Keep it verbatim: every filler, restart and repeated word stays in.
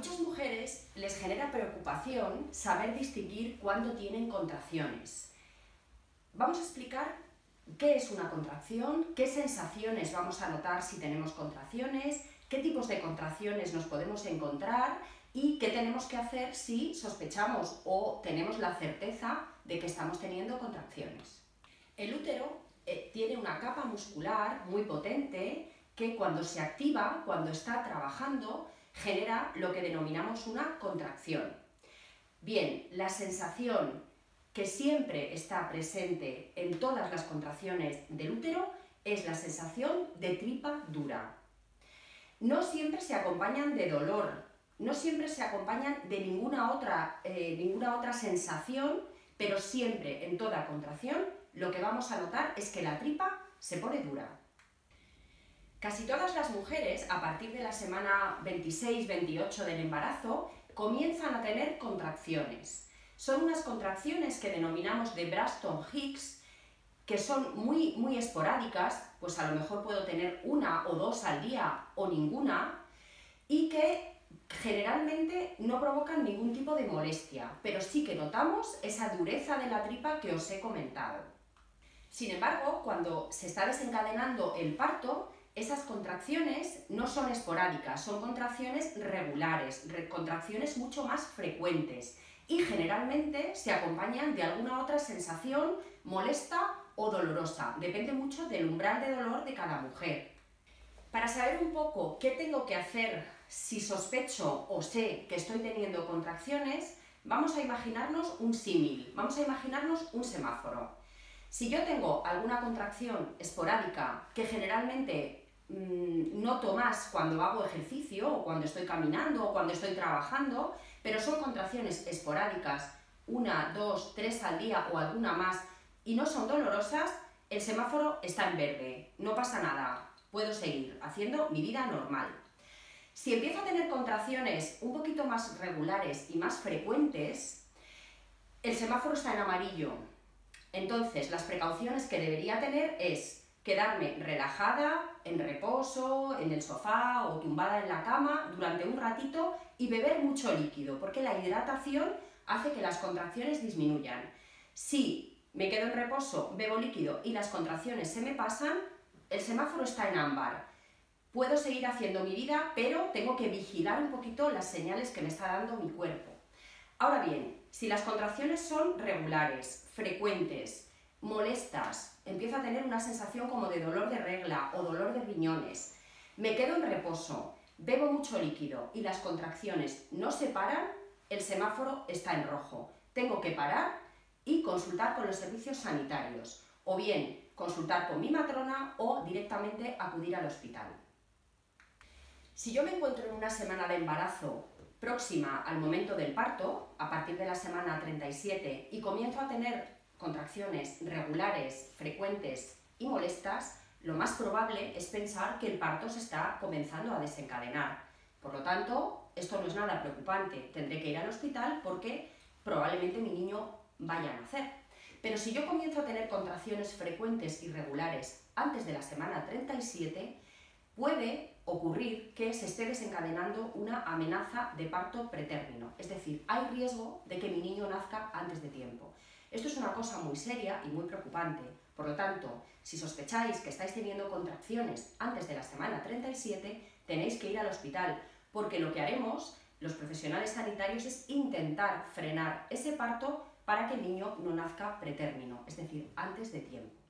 muchas mujeres les genera preocupación saber distinguir cuándo tienen contracciones. Vamos a explicar qué es una contracción, qué sensaciones vamos a notar si tenemos contracciones, qué tipos de contracciones nos podemos encontrar y qué tenemos que hacer si sospechamos o tenemos la certeza de que estamos teniendo contracciones. El útero eh, tiene una capa muscular muy potente que cuando se activa, cuando está trabajando, genera lo que denominamos una contracción. Bien, la sensación que siempre está presente en todas las contracciones del útero es la sensación de tripa dura. No siempre se acompañan de dolor, no siempre se acompañan de ninguna otra, eh, ninguna otra sensación, pero siempre en toda contracción lo que vamos a notar es que la tripa se pone dura. Casi todas las mujeres, a partir de la semana veintiséis veintiocho del embarazo, comienzan a tener contracciones. Son unas contracciones que denominamos de Braxton Hicks, que son muy, muy esporádicas, pues a lo mejor puedo tener una o dos al día o ninguna, y que generalmente no provocan ningún tipo de molestia, pero sí que notamos esa dureza de la tripa que os he comentado. Sin embargo, cuando se está desencadenando el parto, esas contracciones no son esporádicas, son contracciones regulares, contracciones mucho más frecuentes y generalmente se acompañan de alguna otra sensación molesta o dolorosa, depende mucho del umbral de dolor de cada mujer. Para saber un poco qué tengo que hacer si sospecho o sé que estoy teniendo contracciones, vamos a imaginarnos un símil, vamos a imaginarnos un semáforo. Si yo tengo alguna contracción esporádica que generalmente mmm, noto más cuando hago ejercicio o cuando estoy caminando o cuando estoy trabajando, pero son contracciones esporádicas, una, dos, tres al día o alguna más y no son dolorosas, el semáforo está en verde, no pasa nada, puedo seguir haciendo mi vida normal. Si empiezo a tener contracciones un poquito más regulares y más frecuentes, el semáforo está en amarillo. Entonces, las precauciones que debería tener es quedarme relajada, en reposo, en el sofá o tumbada en la cama durante un ratito y beber mucho líquido, porque la hidratación hace que las contracciones disminuyan. Si me quedo en reposo, bebo líquido y las contracciones se me pasan, el semáforo está en ámbar. Puedo seguir haciendo mi vida, pero tengo que vigilar un poquito las señales que me está dando mi cuerpo. Ahora bien, si las contracciones son regulares, frecuentes, molestas, empiezo a tener una sensación como de dolor de regla o dolor de riñones, me quedo en reposo, bebo mucho líquido y las contracciones no se paran, el semáforo está en rojo. Tengo que parar y consultar con los servicios sanitarios, o bien consultar con mi matrona o directamente acudir al hospital. Si yo me encuentro en una semana de embarazo próxima al momento del parto, a partir de la semana treinta y siete, y comienzo a tener contracciones regulares, frecuentes y molestas, lo más probable es pensar que el parto se está comenzando a desencadenar. Por lo tanto, esto no es nada preocupante, tendré que ir al hospital porque probablemente mi niño vaya a nacer. Pero si yo comienzo a tener contracciones frecuentes y regulares antes de la semana treinta y siete, puede ocurrir que se esté desencadenando una amenaza de parto pretérmino, es decir, hay riesgo de que mi niño nazca antes de tiempo. Esto es una cosa muy seria y muy preocupante, por lo tanto, si sospecháis que estáis teniendo contracciones antes de la semana treinta y siete, tenéis que ir al hospital, porque lo que haremos los profesionales sanitarios es intentar frenar ese parto para que el niño no nazca pretérmino, es decir, antes de tiempo.